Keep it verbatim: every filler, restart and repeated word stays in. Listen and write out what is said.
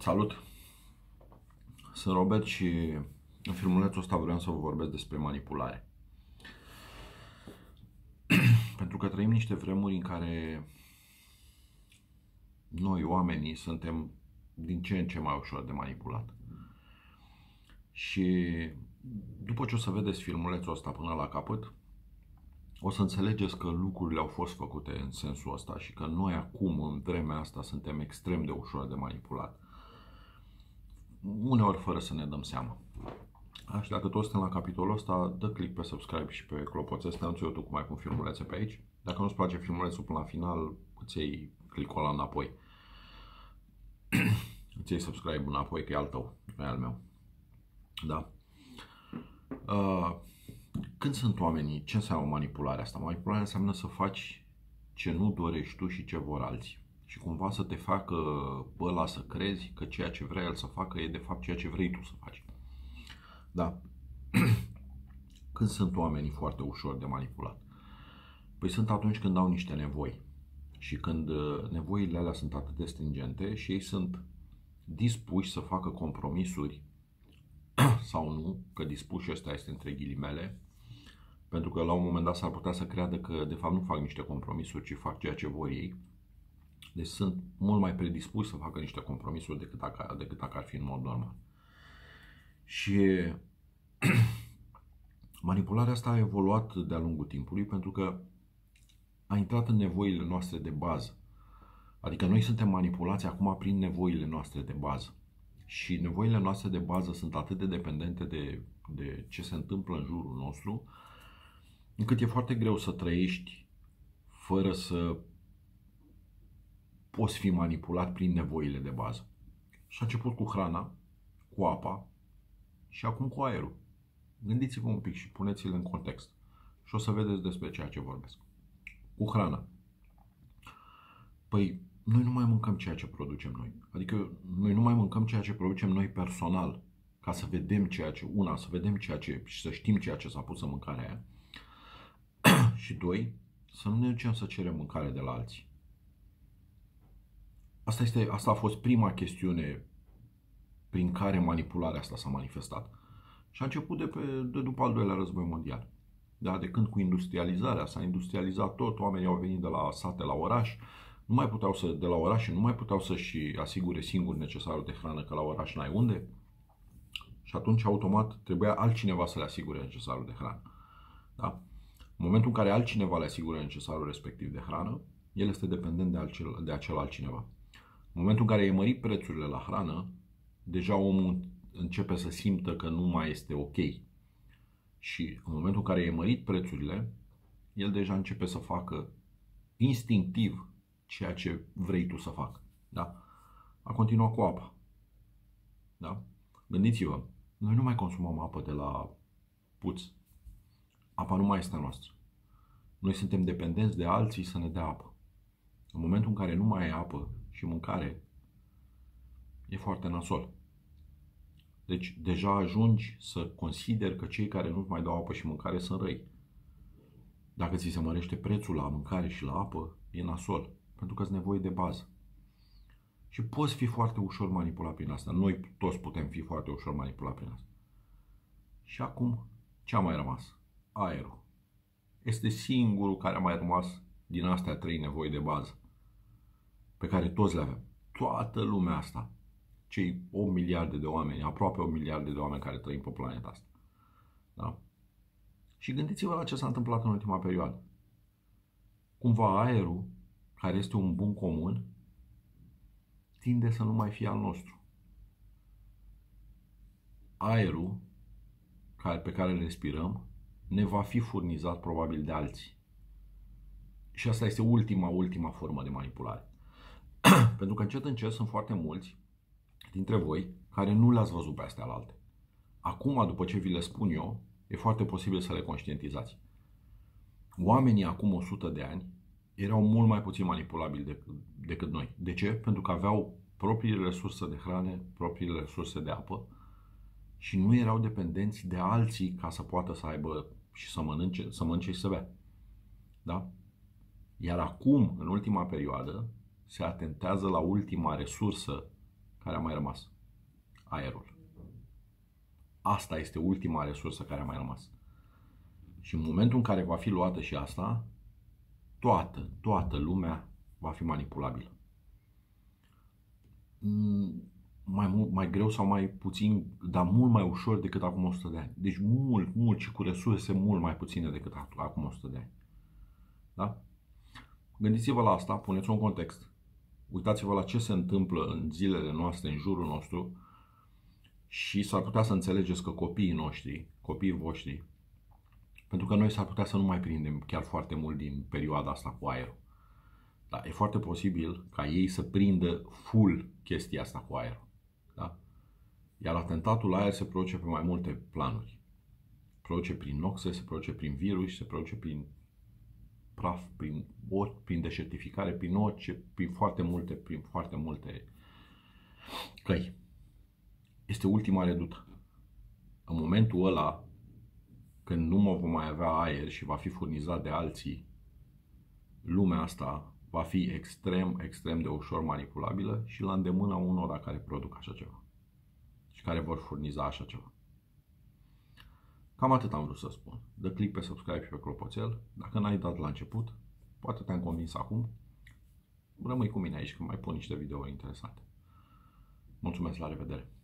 Salut! Sunt Robert și în filmulețul ăsta vreau să vă vorbesc despre manipulare. Pentru că trăim niște vremuri în care noi, oamenii, suntem din ce în ce mai ușor de manipulat. Și după ce o să vedeți filmulețul ăsta până la capăt, o să înțelegeți că lucrurile au fost făcute în sensul ăsta și că noi acum, în vremea asta, suntem extrem de ușor de manipulat. Uneori fără să ne dăm seama. Și dacă toți suntem la capitolul ăsta, dă click pe subscribe și pe clopoțel ăsta, nu ți-o tu cum ai pun filmulețe pe aici. Dacă nu-ți place filmulețul până la final, îți iei click-ul ăla înapoi. Îți iei subscribe înapoi, că e al tău, nu e al meu. Da? Uh, când sunt oamenii, ce înseamnă manipularea asta? Manipularea înseamnă să faci ce nu dorești tu și ce vor alții. Și cumva să te facă pe ăla să crezi că ceea ce vrea el să facă e de fapt ceea ce vrei tu să faci. Da. Când sunt oamenii foarte ușor de manipulat? Păi sunt atunci când au niște nevoi. Și când nevoile alea sunt atât de stringente și ei sunt dispuși să facă compromisuri sau nu, că dispuși ăsta este între ghilimele, pentru că la un moment dat s-ar putea să creadă că de fapt nu fac niște compromisuri, ci fac ceea ce vor ei. Deci sunt mult mai predispuși să facă niște compromisuri decât dacă, decât dacă ar fi în mod normal. Și manipularea asta a evoluat de-a lungul timpului pentru că a intrat în nevoile noastre de bază. Adică noi suntem manipulați acum prin nevoile noastre de bază. Și nevoile noastre de bază sunt atât de dependente de, de ce se întâmplă în jurul nostru, încât e foarte greu să trăiești fără să poți fi manipulat prin nevoile de bază. Și a început cu hrana, cu apa și acum cu aerul. Gândiți-vă un pic și puneți-le în context. Și o să vedeți despre ceea ce vorbesc. Cu hrana. Păi, noi nu mai mâncăm ceea ce producem noi. Adică, noi nu mai mâncăm ceea ce producem noi personal, ca să vedem ceea ce, una, să vedem ceea ce, și să știm ceea ce s-a pus în mâncarea aia. Și doi, să nu ne ducem să cerem mâncare de la alții. Asta, este, asta a fost prima chestiune prin care manipularea asta s-a manifestat. Și a început de, pe, de după al doilea război mondial. Da, de când cu industrializarea s-a industrializat tot, oamenii au venit de la sate la oraș, nu mai puteau să, de la oraș, nu mai puteau să-și asigure singur necesarul de hrană, că la oraș n-ai unde. Și atunci, automat, trebuia altcineva să le asigure necesarul de hrană. Da? În momentul în care altcineva le asigură necesarul respectiv de hrană, el este dependent de, acel, de acel altcineva. În momentul în care e mărit prețurile la hrană, deja omul începe să simtă că nu mai este ok. Și în momentul în care e mărit prețurile, el deja începe să facă instinctiv ceea ce vrei tu să facă. Da? A continuat cu apa. Da? Gândiți-vă, noi nu mai consumăm apă de la puț. Apa nu mai este a noastră. Noi suntem dependenți de alții să ne dea apă. În momentul în care nu mai ai apă și mâncare, e foarte nasol. Deci deja ajungi să consideri că cei care nu-ți mai dau apă și mâncare sunt răi. Dacă ți se mărește prețul la mâncare și la apă, e nasol. Pentru că îți nevoie de bază. Și poți fi foarte ușor manipulat prin asta. Noi toți putem fi foarte ușor manipulat prin asta. Și acum, ce a mai rămas? Aerul. Este singurul care a mai rămas din astea trei nevoi de bază. Pe care toți le avem. Toată lumea asta. Cei opt miliarde de oameni, aproape opt miliarde de oameni care trăim pe planeta asta. Da? Și gândiți-vă la ce s-a întâmplat în ultima perioadă. Cumva aerul, care este un bun comun, tinde să nu mai fie al nostru. Aerul pe care îl respirăm ne va fi furnizat probabil de alții. Și asta este ultima, ultima formă de manipulare. Pentru că încet, încet sunt foarte mulți dintre voi care nu le-ați văzut pe astea alte. Acum, după ce vi le spun eu, e foarte posibil să le conștientizați. Oamenii acum o sută de ani erau mult mai puțin manipulabili decât, decât noi. De ce? Pentru că aveau propriile resurse de hrane, propriile resurse de apă și nu erau dependenți de alții ca să poată să aibă și să mănânce, să mănânce și să bea. Da? Iar acum, în ultima perioadă, se atentează la ultima resursă care a mai rămas? Aerul. Asta este ultima resursă care a mai rămas. Și în momentul în care va fi luată și asta, toată, toată lumea va fi manipulabilă. Mai, mult, mai greu sau mai puțin, dar mult mai ușor decât acum o sută de ani. Deci mult, mult și cu resurse mult mai puține decât acum o sută de ani. Da? Gândiți-vă la asta, puneți-o în context. Uitați-vă la ce se întâmplă în zilele noastre, în jurul nostru și s-ar putea să înțelegeți că copiii noștri, copiii voștri, pentru că noi s-ar putea să nu mai prindem chiar foarte mult din perioada asta cu aerul. Dar e foarte posibil ca ei să prindă full chestia asta cu aerul. Da? Iar atentatul la aer se produce pe mai multe planuri. Se produce prin noxe, se produce prin virus, se produce prin praf, prin, ori, prin deșertificare, prin orice, prin foarte multe, prin foarte multe căi. Este ultima redută. În momentul ăla, când nu vom mai avea aer și va fi furnizat de alții, lumea asta va fi extrem, extrem de ușor manipulabilă și la îndemâna unora care produc așa ceva și care vor furniza așa ceva. Cam atât am vrut să spun. Dă click pe subscribe și pe clopoțel. Dacă n-ai dat la început, poate te-am convins acum. Rămâi cu mine aici că mai pun niște videouri interesante. Mulțumesc, la revedere!